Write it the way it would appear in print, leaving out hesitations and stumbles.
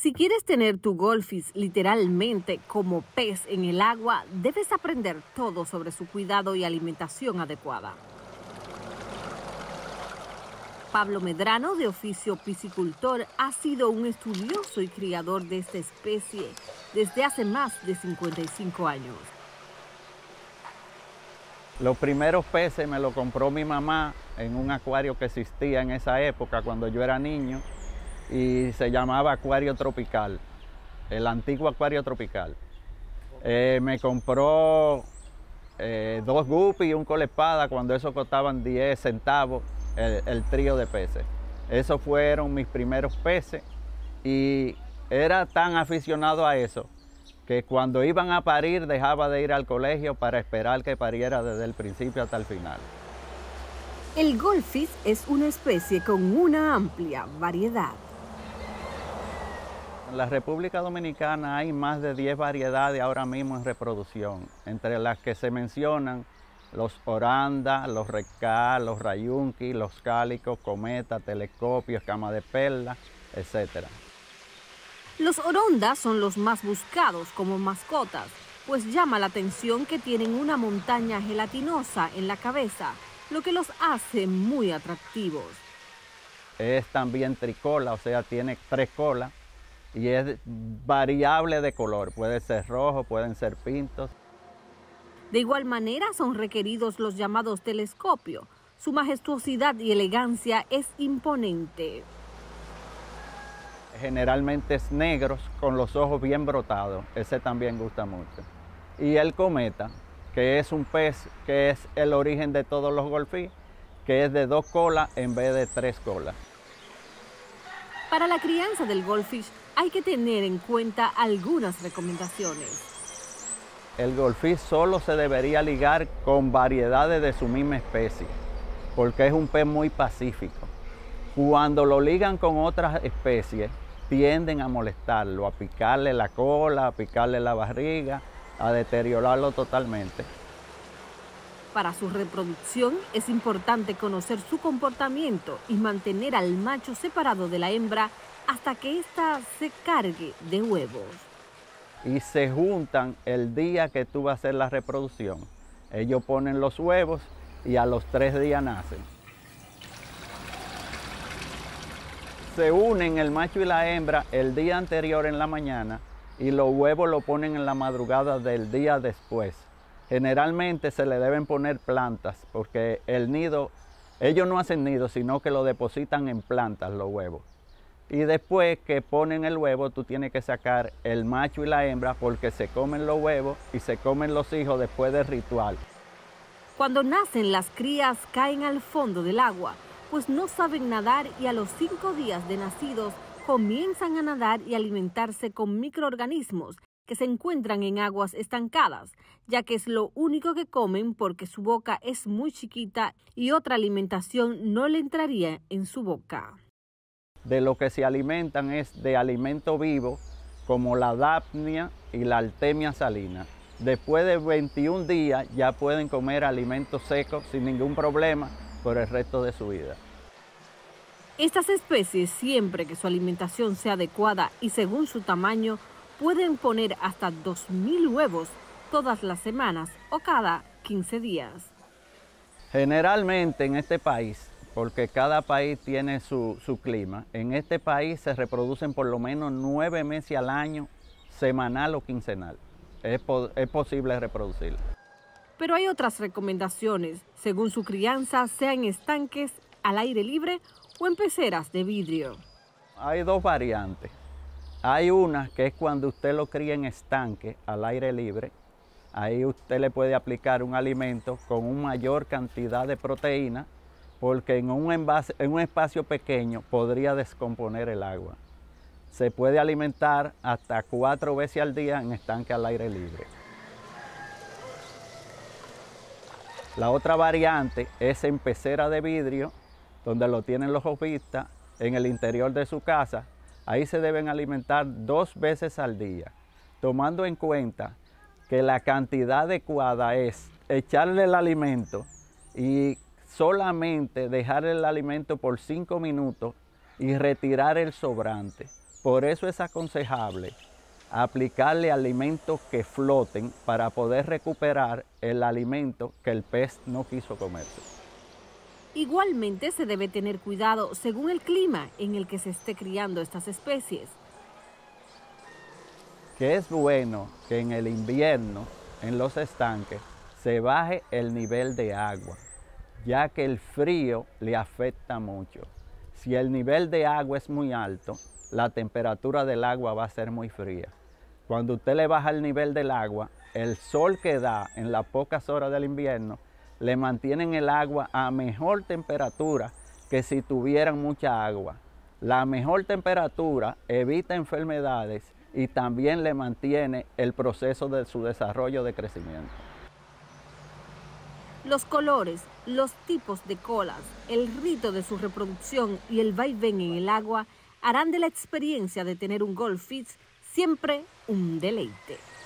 Si quieres tener tu goldfish literalmente como pez en el agua, debes aprender todo sobre su cuidado y alimentación adecuada. Pablo Medrano, de oficio piscicultor, ha sido un estudioso y criador de esta especie desde hace más de 55 años. Los primeros peces me los compró mi mamá en un acuario que existía en esa época cuando yo era niño y se llamaba Acuario Tropical, el antiguo Acuario Tropical. Me compró 2 guppies y un coleespada cuando eso costaban 10 centavos el trío de peces. Esos fueron mis primeros peces y era tan aficionado a eso que cuando iban a parir dejaba de ir al colegio para esperar que pariera desde el principio hasta el final. El goldfish es una especie con una amplia variedad. En la República Dominicana hay más de 10 variedades ahora mismo en reproducción, entre las que se mencionan los oranda, los recá, los rayunqui, los cálicos, cometa, telescopio, escama de perla, etc. Los orondas son los más buscados como mascotas, pues llama la atención que tienen una montaña gelatinosa en la cabeza, lo que los hace muy atractivos. Es también tricola, o sea, tiene 3 colas y es variable de color, puede ser rojo, pueden ser pintos. De igual manera son requeridos los llamados telescopios. Su majestuosidad y elegancia es imponente. Generalmente es negros con los ojos bien brotados, ese también gusta mucho. Y el cometa, que es un pez que es el origen de todos los goldfish, que es de 2 colas en vez de 3 colas. Para la crianza del goldfish hay que tener en cuenta algunas recomendaciones. El goldfish solo se debería ligar con variedades de su misma especie, porque es un pez muy pacífico. Cuando lo ligan con otras especies, tienden a molestarlo, a picarle la cola, a picarle la barriga, a deteriorarlo totalmente. Para su reproducción es importante conocer su comportamiento y mantener al macho separado de la hembra hasta que ésta se cargue de huevos. Y se juntan el día que tú vas a hacer la reproducción. Ellos ponen los huevos y a los 3 días nacen. Se unen el macho y la hembra el día anterior en la mañana y los huevos los ponen en la madrugada del día después. Generalmente se le deben poner plantas porque el nido, ellos no hacen nido, sino que lo depositan en plantas los huevos. Y después que ponen el huevo, tú tienes que sacar el macho y la hembra porque se comen los huevos y se comen los hijos después del ritual. Cuando nacen, las crías caen al fondo del agua, pues no saben nadar y a los 5 días de nacidos comienzan a nadar y alimentarse con microorganismos que se encuentran en aguas estancadas, ya que es lo único que comen porque su boca es muy chiquita y otra alimentación no le entraría en su boca. De lo que se alimentan es de alimento vivo, como la dapnia y la artemia salina. Después de 21 días ya pueden comer alimentos secos sin ningún problema por el resto de su vida. Estas especies, siempre que su alimentación sea adecuada y según su tamaño, pueden poner hasta 2.000 huevos todas las semanas o cada 15 días. Generalmente en este país, porque cada país tiene su clima, en este país se reproducen por lo menos 9 meses al año, semanal o quincenal. Es posible reproducirla. Pero hay otras recomendaciones, según su crianza, sea en estanques, al aire libre o en peceras de vidrio. Hay 2 variantes. Hay una que es cuando usted lo cría en estanque, al aire libre. Ahí usted le puede aplicar un alimento con una mayor cantidad de proteína, porque en un espacio pequeño podría descomponer el agua. Se puede alimentar hasta 4 veces al día en estanque al aire libre. La otra variante es en pecera de vidrio, donde lo tienen los hobbistas en el interior de su casa. Ahí se deben alimentar 2 veces al día, tomando en cuenta que la cantidad adecuada es echarle el alimento y solamente dejar el alimento por 5 minutos y retirar el sobrante, Por eso es aconsejable aplicarle alimentos que floten para poder recuperar el alimento que el pez no quiso comerse. Igualmente se debe tener cuidado según el clima en el que se esté criando estas especies. Que es bueno que en el invierno, en los estanques, se baje el nivel de agua, ya que el frío le afecta mucho. Si el nivel de agua es muy alto, la temperatura del agua va a ser muy fría. Cuando usted le baja el nivel del agua, el sol que da en las pocas horas del invierno le mantienen el agua a mejor temperatura que si tuvieran mucha agua. La mejor temperatura evita enfermedades y también le mantiene el proceso de su desarrollo de crecimiento. Los colores, los tipos de colas, el rito de su reproducción y el vaivén en el agua harán de la experiencia de tener un goldfish siempre un deleite.